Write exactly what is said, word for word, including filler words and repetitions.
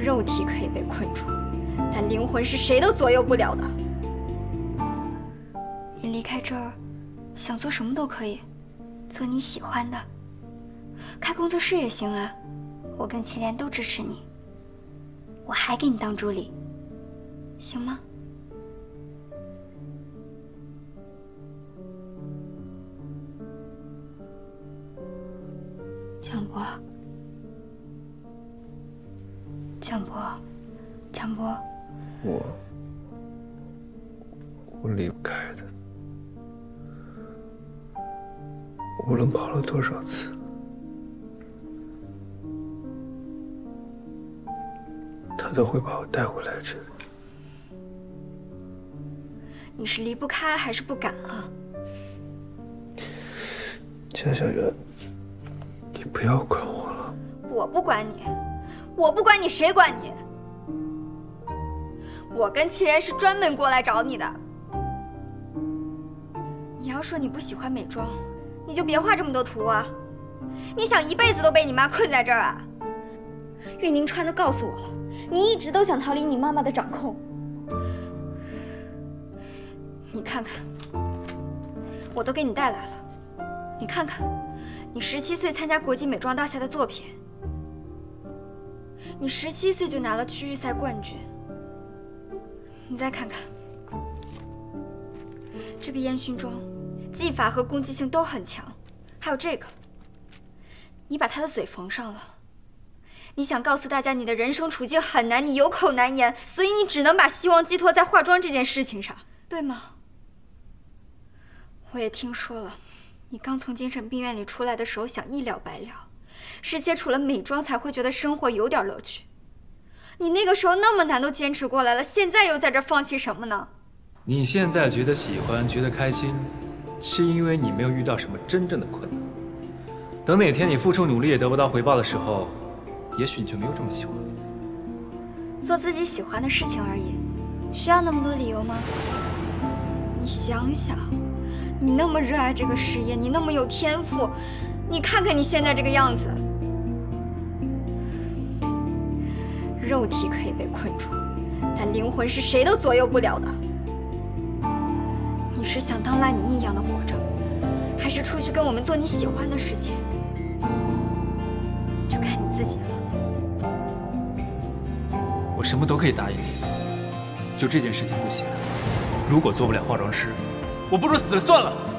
肉体可以被困住，但灵魂是谁都左右不了的。你离开这儿，想做什么都可以，做你喜欢的，开工作室也行啊。我跟祁连都支持你，我还给你当助理，行吗？江波，江波，江波， 我我离不开的，无论跑了多少次，他都会把我带回来这里。 你是离不开还是不敢啊？ 江小媛，你不要管我了。 我不管你，我不管你，谁管你？我跟祁连是专门过来找你的。你要说你不喜欢美妆，你就别画这么多图啊！你想一辈子都被你妈困在这儿啊？岳宁川都告诉我了，你一直都想逃离你妈妈的掌控。你看看，我都给你带来了。你看看，你十七岁参加国际美妆大赛的作品，你十七岁就拿了区域赛冠军。你再看看这个烟熏妆，技法和攻击性都很强。还有这个，你把他的嘴缝上了。你想告诉大家你的人生处境很难，你有口难言，所以你只能把希望寄托在化妆这件事情上，对吗？我也听说了，你刚从精神病院里出来的时候想一了百了，是接触了美妆才会觉得生活有点乐趣。你那个时候那么难都坚持过来了，现在又在这放弃什么呢？ 你现在觉得喜欢，觉得开心，是因为你没有遇到什么真正的困难。等哪天你付出努力也得不到回报的时候，也许你就没有这么喜欢了。 做自己喜欢的事情而已，需要那么多理由吗？你想想，你那么热爱这个事业，你那么有天赋，你看看你现在这个样子。肉体可以被困住，但灵魂是谁都左右不了的。你是想当烂泥一样的活着，还是出去跟我们做你喜欢的事情？就看你自己了。 我什么都可以答应你，就这件事情不行。如果做不了化妆师，我不如死了算了。